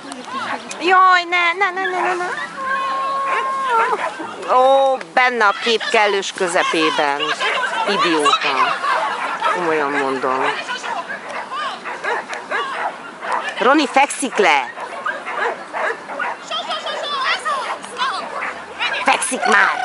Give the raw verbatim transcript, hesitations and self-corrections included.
Jaj, ne, ne, ne, ne, ne, ne. Ó, benne a kép kellős közepében. Idióta. Komolyan mondom. Roni, fekszik le! Fekszik már!